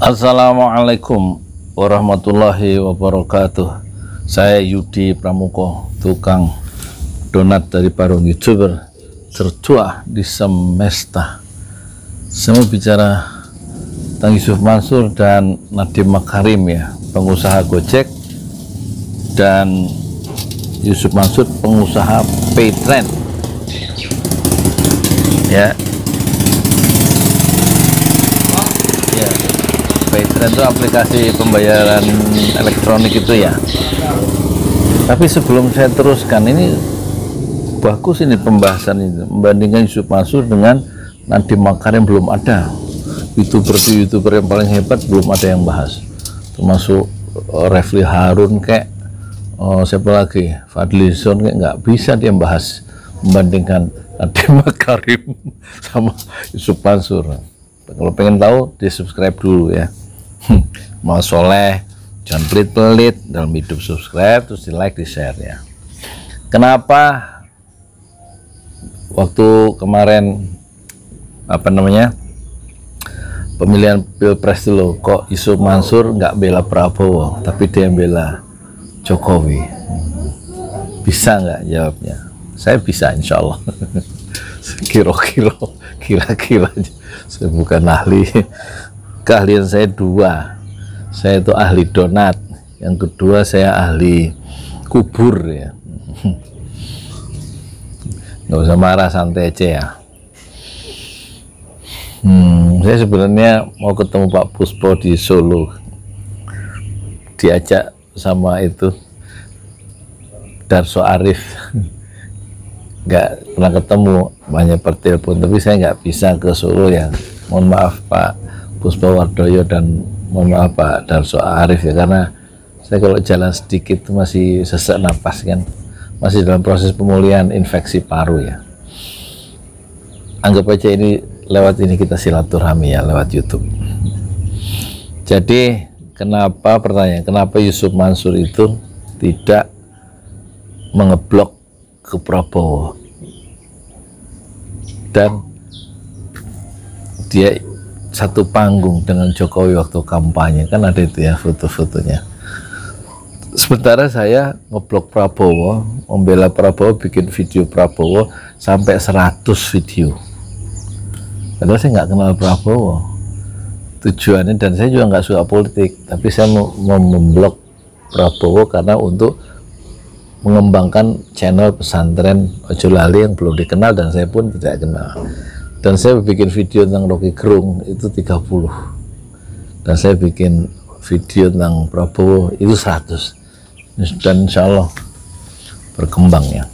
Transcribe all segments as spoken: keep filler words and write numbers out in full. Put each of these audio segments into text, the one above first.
Assalamualaikum warahmatullahi wabarakatuh. Saya Yudi Pramuko, tukang donat dari Barung, YouTuber tertua di semesta. Saya mau bicara tentang Yusuf Mansur dan Nadiem Makarim ya, pengusaha Gojek, dan Yusuf Mansur pengusaha Paytrend ya. Paytrend itu aplikasi pembayaran elektronik itu ya. Tapi sebelum saya teruskan, ini bagus ini pembahasan ini, membandingkan Yusuf Mansur dengan Nadiem Makarim. Belum ada youtuber-youtuber yang paling hebat, belum ada yang bahas, termasuk uh, Refli Harun kayak uh, siapa lagi, Fadlizon kayak nggak bisa dia bahas membandingkan Nadiem Makarim sama Yusuf Mansur. Kalau pengen tahu, di subscribe dulu ya. Mau soleh, jangan pelit-pelit dalam hidup, subscribe, terus di like, di share ya. Kenapa waktu kemarin apa namanya pemilihan pilpres dulu kok Yusuf Mansur nggak bela Prabowo, tapi dia yang bela Jokowi? Bisa nggak jawabnya? Saya bisa, insya Allah. Kira-kira, kira-kira. Saya bukan ahli. Keahlian saya dua, saya itu ahli donat, yang kedua saya ahli kubur ya. Nggak usah marah, santai aja ya. Hmm, saya sebenarnya mau ketemu Pak Puspo di Solo, diajak sama itu Darso Arif, nggak pernah ketemu, hanya per telepon, tapi saya nggak bisa ke Solo ya. Mohon maaf Pak Puspo Wardoyo dan mohon maaf Pak Darso Arif ya, karena saya kalau jalan sedikit masih sesak napas kan, masih dalam proses pemulihan infeksi paru ya. Anggap aja ini lewat ini kita silaturahmi ya, lewat YouTube. Jadi kenapa, pertanyaan kenapa Yusuf Mansur itu tidak mengeblok ke Prabowo dan dia satu panggung dengan Jokowi waktu kampanye, kan ada itu ya foto-fotonya. Sementara saya ngeblok Prabowo, membela Prabowo, bikin video Prabowo sampai seratus video. Padahal saya nggak kenal Prabowo tujuannya, dan saya juga nggak suka politik, tapi saya mau, mau memblok Prabowo karena untuk mengembangkan channel pesantren Ojo Lali yang belum dikenal dan saya pun tidak kenal. Dan saya bikin video tentang Rocky Gerung itu tiga puluh, dan saya bikin video tentang Prabowo itu seratus, dan insya Allah berkembang ya.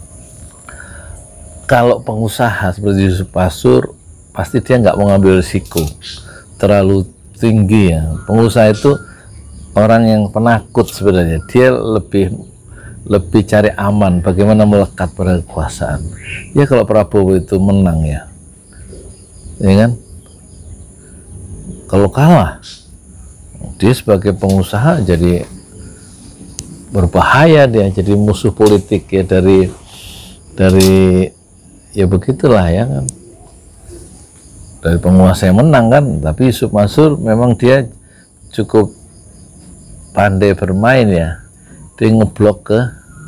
Kalau pengusaha seperti Yusuf Mansur, pasti dia nggak mau ngambil risiko terlalu tinggi ya. Pengusaha itu orang yang penakut sebenarnya, dia lebih lebih cari aman, bagaimana melekat pada kekuasaan ya. Kalau Prabowo itu menang ya, ya kan, kalau kalah dia sebagai pengusaha jadi berbahaya, dia jadi musuh politik ya, dari dari ya begitulah ya kan, dari penguasa yang menang kan. Tapi Yusuf Mansur memang dia cukup pandai bermain ya, dia ngeblok ke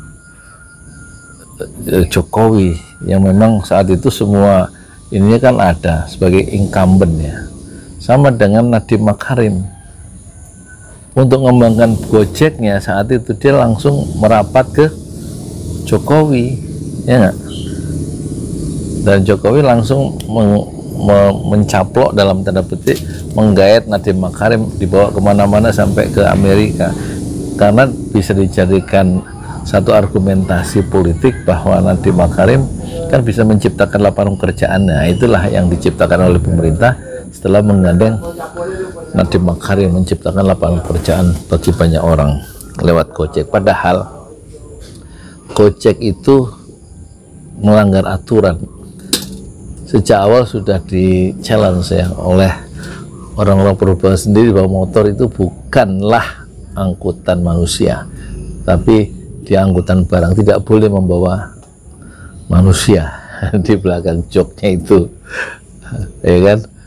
Jokowi yang memang saat itu semua ini kan ada sebagai incumbent ya. Sama dengan Nadiem Makarim, untuk mengembangkan Gojeknya saat itu dia langsung merapat ke Jokowi ya gak? Dan Jokowi langsung men me mencaplok dalam tanda petik, menggait Nadiem Makarim, dibawa kemana-mana sampai ke Amerika, karena bisa dijadikan satu argumentasi politik bahwa Nadiem Makarim kan bisa menciptakan lapangan pekerjaan. Nah, itulah yang diciptakan oleh pemerintah setelah menggandeng Nadiem Makarim, menciptakan lapangan pekerjaan bagi banyak orang lewat Gojek. Padahal Gojek itu melanggar aturan. Sejak awal sudah di challenge ya oleh orang-orang perubahan sendiri, bahwa motor itu bukanlah angkutan manusia, tapi di angkutan barang, tidak boleh membawa manusia di belakang joknya itu ya kan.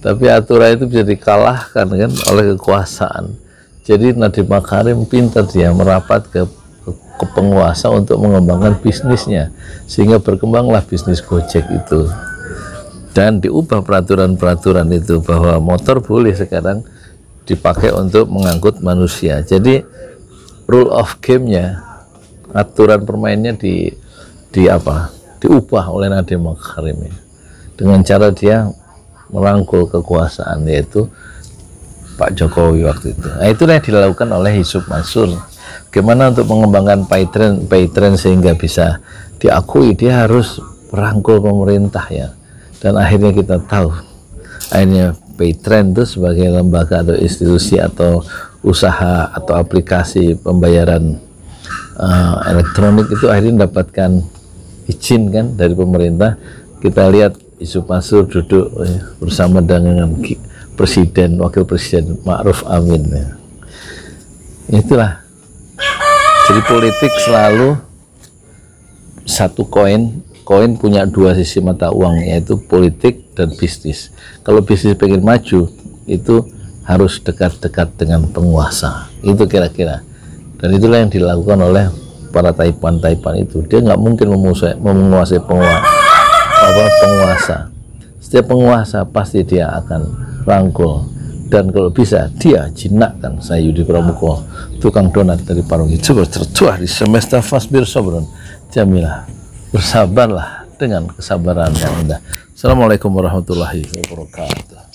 Tapi aturan itu bisa dikalahkan kan oleh kekuasaan. Jadi Nadiem Makarim pintar dia merapat ke, ke, ke penguasa untuk mengembangkan bisnisnya, sehingga berkembanglah bisnis Gojek itu. Dan diubah peraturan-peraturan itu bahwa motor boleh sekarang dipakai untuk mengangkut manusia. Jadi rule of game-nya, aturan permainnya di di apa? diubah oleh Nadiem Makarim ya. Dengan cara dia merangkul kekuasaan, yaitu Pak Jokowi waktu itu. Nah, itulah yang dilakukan oleh Yusuf Mansur. Bagaimana untuk mengembangkan Paytren, Paytren sehingga bisa diakui, dia harus merangkul pemerintah ya. Dan akhirnya kita tahu, akhirnya Paytren itu sebagai lembaga atau institusi atau usaha atau aplikasi pembayaran uh, elektronik itu akhirnya mendapatkan izin kan dari pemerintah. Kita lihat Yusuf Mansur duduk ya, bersama dengan Presiden, Wakil Presiden Ma'ruf Amin ya. Itulah, jadi politik selalu satu koin, koin punya dua sisi mata uang, yaitu politik dan bisnis. Kalau bisnis pengen maju, itu harus dekat-dekat dengan penguasa, itu kira-kira. Dan itulah yang dilakukan oleh para taipan-taipan itu. Dia nggak mungkin menguasai, menguasai penguasa, apa, penguasa. Setiap penguasa pasti dia akan rangkul, dan kalau bisa dia jinakkan. Saya Yudi Pramuko, tukang donat dari Parunggi, coba tertuah di semesta fasbir sobron jamilah, bersabarlah dengan kesabaran yang indah. Assalamualaikum warahmatullahi wabarakatuh.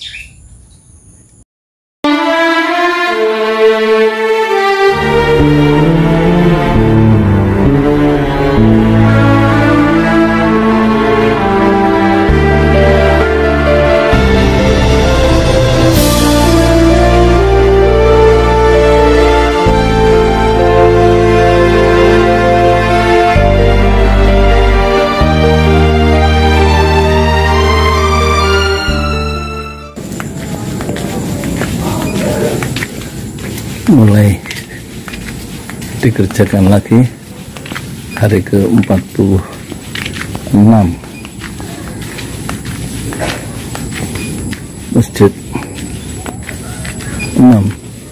Mulai dikerjakan lagi hari ke empat puluh enam Masjid enam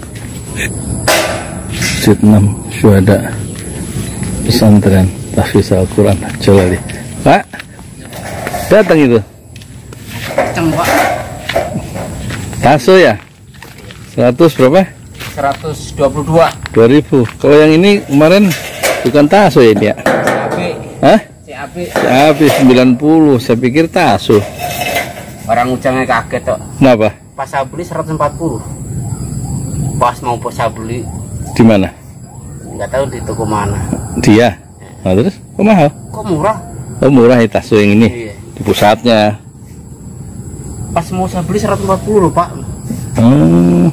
Masjid enam Syuhada Pesantren Tahfiz Al-Quran Jalali. Pak, datang itu Datang, Pak. Taso ya? seratus berapa? seratus dua puluh dua. dua ribu. Kalau yang ini kemarin bukan taso ya dia? C A B. Hah? C A B. C A B sembilan puluh. Saya pikir taso. Orang ujangnya kaget kok. Kenapa? Pas saya beli seratus empat puluh. Pas mau pas saya beli Di mana? nggak tahu di toko mana. Dia. Nah, terus kok mahal? Kok murah? Oh, murah ya taso yang ini. Iya. Di pusatnya. Pas mau saya beli seratus empat puluh, Pak. Hmm.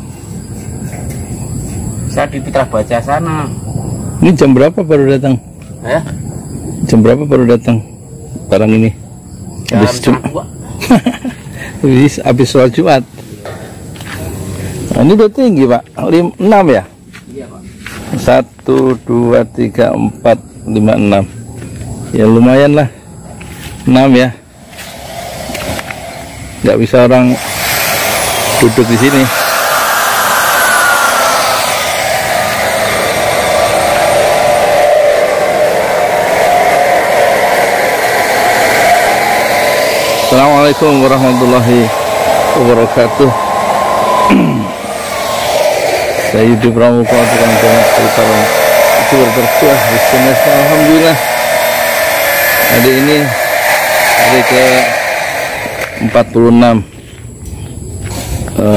Saya di Putra Baca sana. Ini jam berapa baru datang? Ya? Jam berapa baru datang barang ini? Jam Habis Jum- setengah dua. habis, habis sholat Jumat. Nah, ini udah tinggi Pak, enam ya? Iya, Pak. Satu, dua, tiga, empat, lima, enam. Ya lumayan lah, enam ya. Nggak bisa orang duduk di sini. Assalamualaikum warahmatullahi wabarakatuh. Saya Yudi Pramuko, tukang donat dari Parung. Itu berberkuah di semesta. Alhamdulillah, hari ini hari ke empat puluh enam, uh,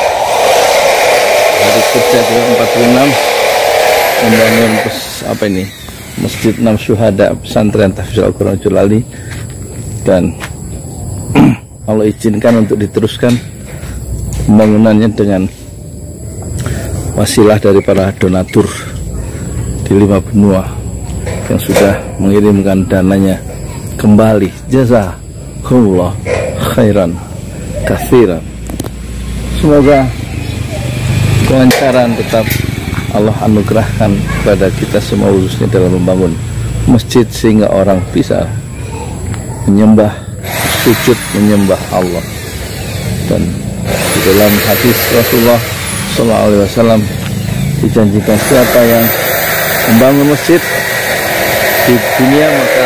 hari kerja ke empat puluh enam membangun pes, apa ini Masjid enam Syuhada Pesantren Tahfiz Al-Quran Jalali. Dan Allah izinkan untuk diteruskan pembangunannya dengan wasilah dari para donatur di lima benua yang sudah mengirimkan dananya kembali. Jazakumullah khairan katsiran. Semoga kelancaran tetap Allah anugerahkan kepada kita semua, khususnya dalam membangun masjid, sehingga orang bisa menyembah, sujud menyembah Allah dan Di dalam hadis Rasulullah Shallallahu Alaihi Wasallam dijanjikan siapa yang membangun masjid di dunia maka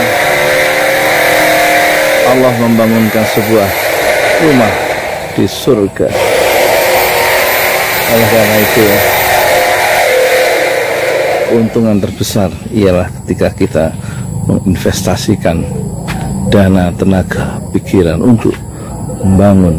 Allah membangunkan sebuah rumah di surga. Oleh karena itu keuntungan terbesar ialah ketika kita menginvestasikan dana, tenaga, pikiran untuk membangun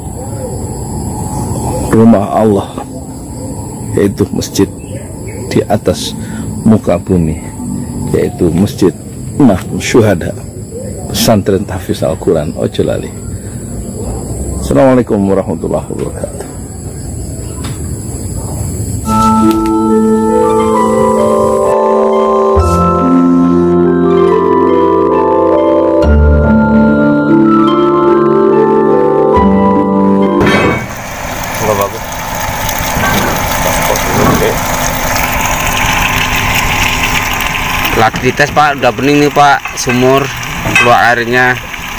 rumah Allah, yaitu masjid di atas muka bumi, yaitu masjid Mahmud Syuhada, pesantren tahfiz Al-Quran Ojo Lali. Assalamualaikum warahmatullahi wabarakatuh. Lagi dites Pak, udah bening nih Pak, sumur keluar airnya.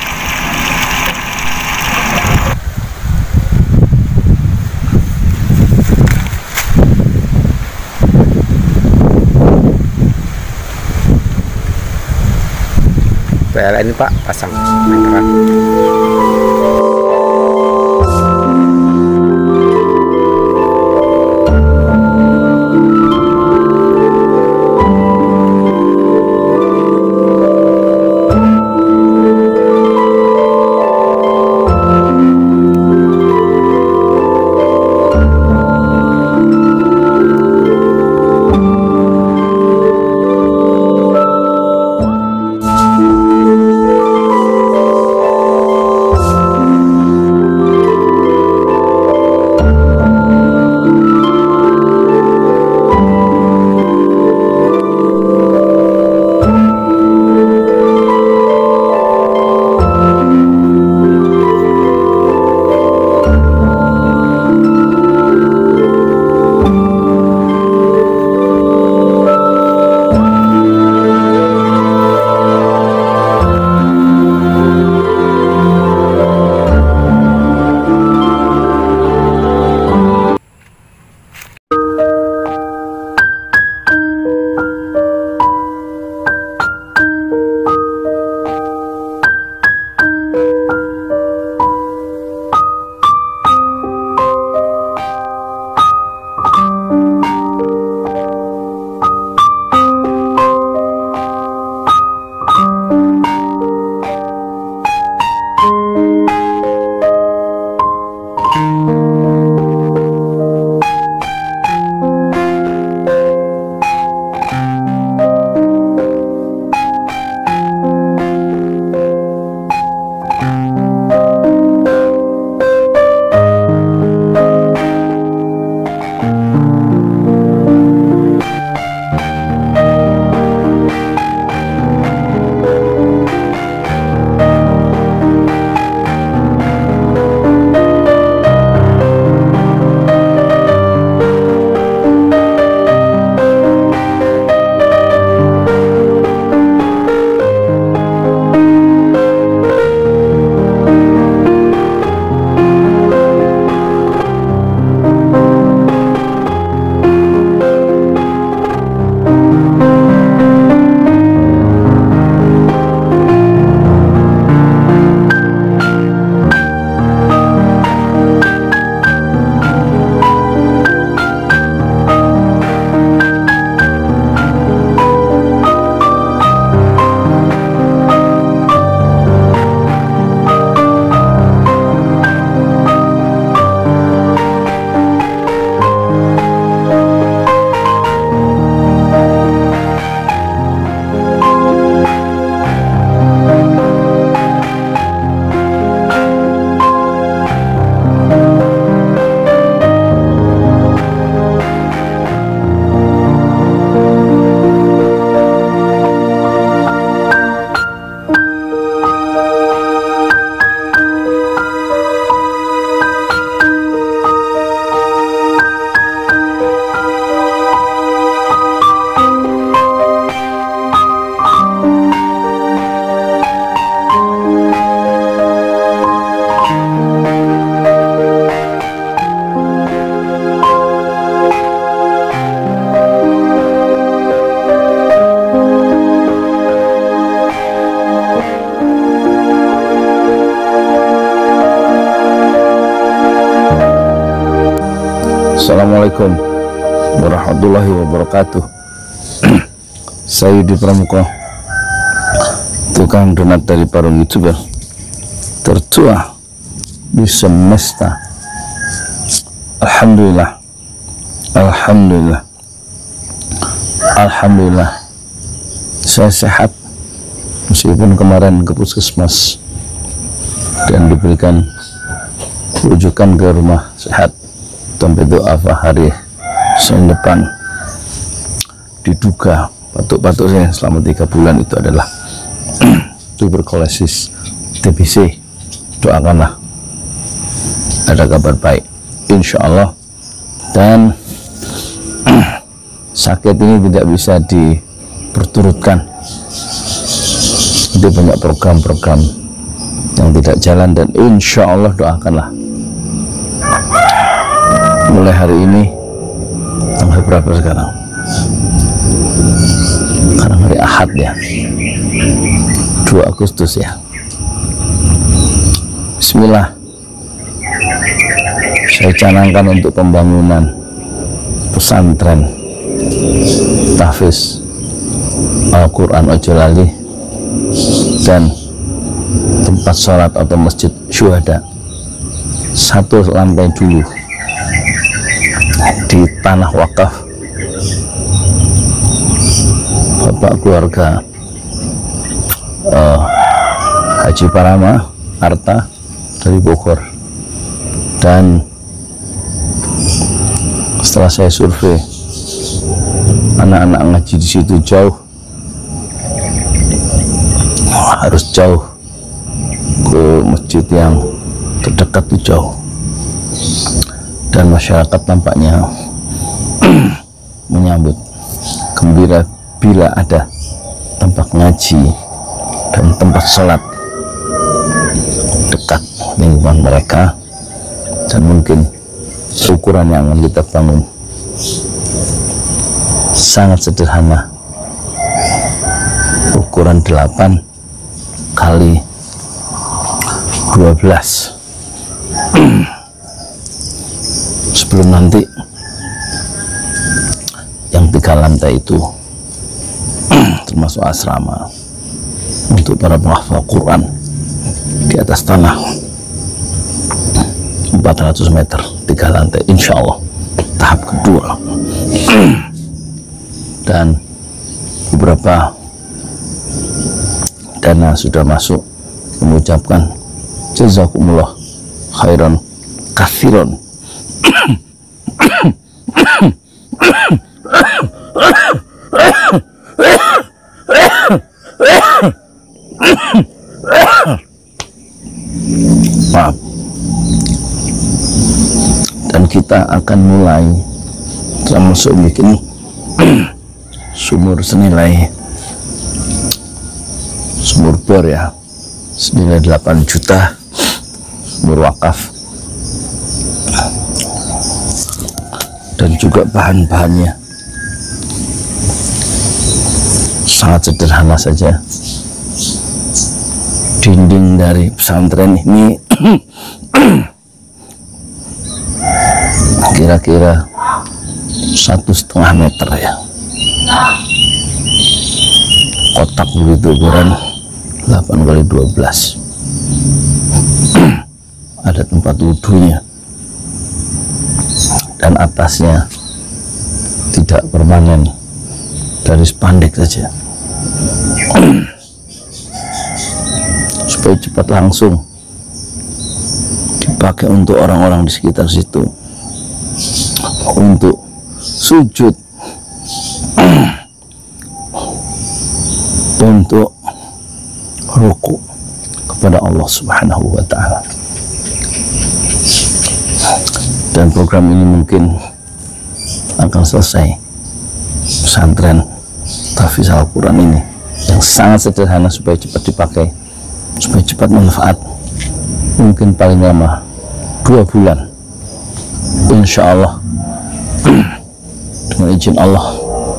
P L N ini Pak, pasang meteran. Assalamualaikum warahmatullahi wabarakatuh. Saya Yudi Pramuko, tukang donat dari Parung YouTuber tertua di semesta. Alhamdulillah, Alhamdulillah, Alhamdulillah, saya sehat meskipun kemarin ke puskesmas dan diberikan rujukan ke rumah sehat sampai doa hari Senin depan. Diduga batuk-batuk saya selama tiga bulan itu adalah tuberkulosis T B C. Doakanlah ada kabar baik insya Allah, dan sakit ini tidak bisa diperturutkan. Dia banyak program-program yang tidak jalan, dan insya Allah doakanlah mulai hari ini. Tanggal berapa sekarang? Sekarang hari Ahad ya, dua Agustus ya. Bismillah, saya canangkan untuk pembangunan pesantren tahfiz Al-Quran Ojo Lali dan tempat sholat atau masjid syuhada satu lantai dulu di tanah wakaf Bapak keluarga uh, Haji Parama Harta dari Bogor. Dan setelah saya survei, anak-anak ngaji di situ jauh, harus jauh ke masjid yang terdekat itu jauh, dan masyarakat tampaknya menyambut gembira bila ada tempat ngaji dan tempat sholat dekat lingkungan mereka. Dan mungkin ukuran yang akan kita bangun sangat sederhana, ukuran delapan kali dua belas. Sebelum nanti yang tiga lantai itu termasuk asrama untuk para penghafal Quran di atas tanah empat ratus meter, tiga lantai insya Allah tahap kedua. Dan beberapa dana sudah masuk, mengucapkan jazakumullah khairan katsiran. Maaf. Dan kita akan mulai termasuk bikin sumur senilai sumur bor ya, senilai delapan juta, sumur wakaf, dan juga bahan-bahannya sangat sederhana saja. Dinding dari pesantren ini kira-kira satu setengah meter ya, kotak begitu, ukuran delapan kali dua belas. Ada tempat wudhunya, dan atasnya tidak permanen, dari spandek saja. Supaya cepat langsung dipakai untuk orang-orang di sekitar situ untuk sujud, untuk ruku kepada Allah Subhanahu wa Ta'ala. Dan program ini mungkin akan selesai, pesantren tahfiz Al-Quran ini yang sangat sederhana, supaya cepat dipakai, supaya cepat manfaat, mungkin paling lama dua bulan insya Allah. Dengan izin Allah,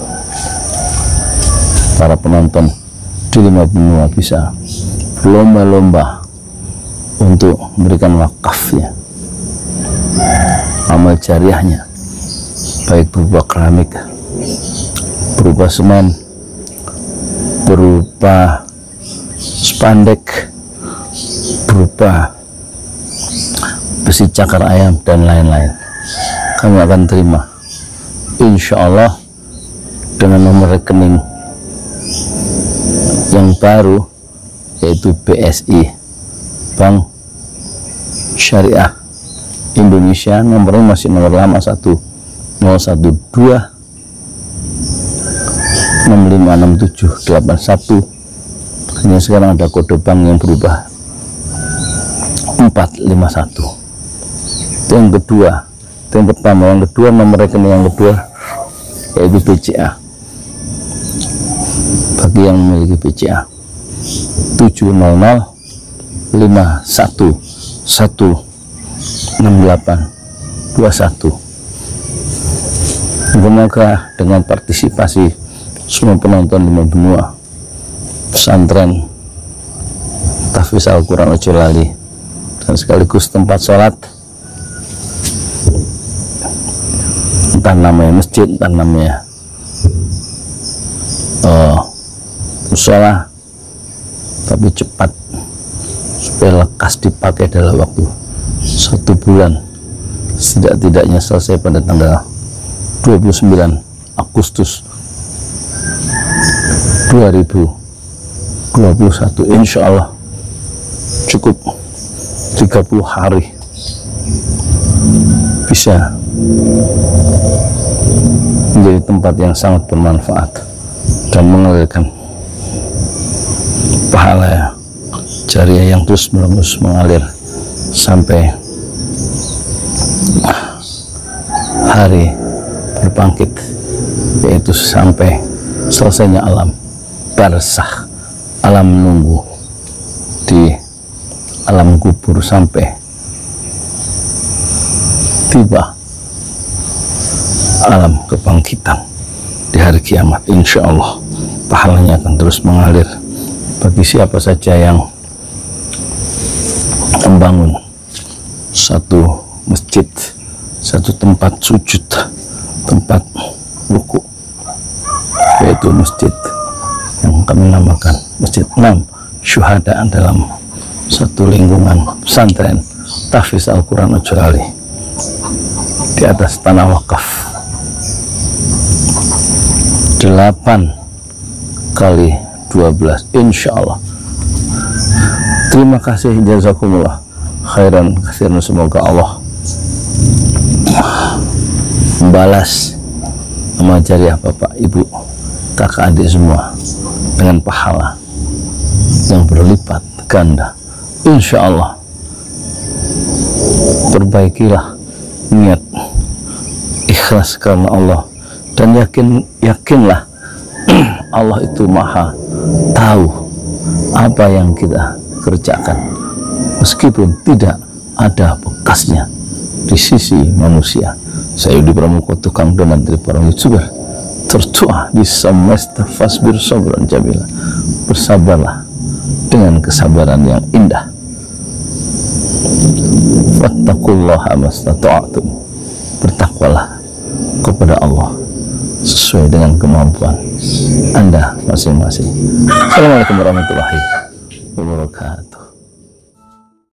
para penonton di lima benua bisa berlomba-lomba untuk memberikan wakafnya, amal jariahnya baik berupa keramik, berupa semen, berupa spandek, berupa besi cakar ayam dan lain-lain. Kami akan terima insya Allah dengan nomor rekening yang baru, yaitu B S I, Bank Syariah Indonesia. Nomornya masih nomor lama satu nol satu dua enam lima enam tujuh delapan satu. Hanya sekarang ada kode bank yang berubah empat lima satu. Itu yang kedua. Itu yang pertama. Yang kedua, nomor rekening yang kedua yaitu B C A. Bagi yang memiliki B C A tujuh nol nol lima satu satu enam delapan dua satu. Semoga dengan partisipasi semua penonton lima benua pesantren Tahfiz Al-Quran Ojolali dan sekaligus tempat sholat, entah namanya masjid, entah namanya uh, musola, tapi cepat supaya lekas dipakai dalam waktu satu bulan, setidak-tidaknya selesai pada tanggal dua puluh sembilan Agustus dua ribu dua puluh satu. Insya Allah cukup tiga puluh hari bisa menjadi tempat yang sangat bermanfaat dan mengalirkan pahala ya, jariah yang terus menerus mengalir sampai hari berbangkit, yaitu sampai selesainya alam barzakh, alam menunggu di alam kubur, sampai tiba alam kebangkitan di hari kiamat. Insya Allah pahalanya akan terus mengalir bagi siapa saja yang membangun satu masjid, satu tempat sujud, tempat ruku, yaitu masjid yang kami namakan Masjid Enam Syuhada dalam satu lingkungan pesantren Tahfiz Al-Quran Ojolali di atas tanah wakaf delapan kali dua belas. Insya Allah. Terima kasih, jazakumullah khairan katsiran. Semoga Allah membalas amal jariah Bapak, Ibu, kakak, adik semua dengan pahala yang berlipat ganda. Insya Allah. Perbaikilah niat, ikhlas karena Allah, dan yakin yakinlah Allah itu maha tahu apa yang kita kerjakan, meskipun tidak ada bekasnya di sisi manusia. Saya Yudi Pramuko, tukang donat dari para youtuber tertua di semesta Fasbir Sabran Jamila. Bersabarlah dengan kesabaran yang indah. Wattaqullaha mastata'tum. Bertakwalah kepada Allah sesuai dengan kemampuan Anda masing-masing. Assalamualaikum warahmatullahi wabarakatuh.